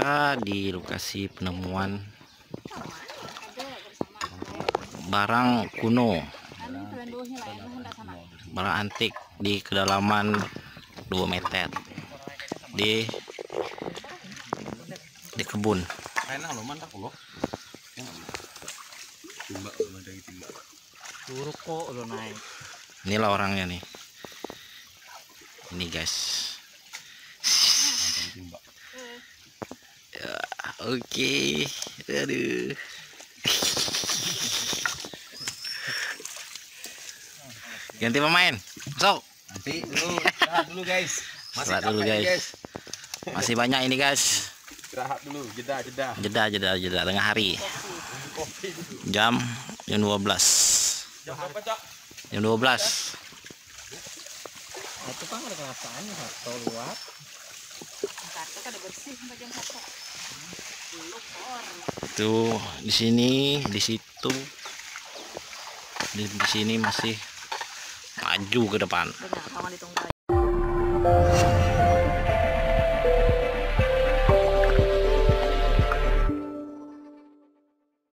kita di lokasi penemuan barang kuno, barang antik di kedalaman 2 meter di kebun. Inilah orangnya nih. Ini guys. Ya, oke. Aduh. Ganti pemain. Masuk. Nanti dulu, istirahat dulu guys. Istirahat dulu guys. Masih banyak ini guys. Istirahat dulu, jeda. Jeda tengah hari. Jam 12. Jam berapa, Cak? Jam 12. Itu kan ada kelasannya satu luar. Ada bersih sampai jam 1. Tuh di sini, di situ, di sini masih maju ke depan. Benar, sama ditunggu.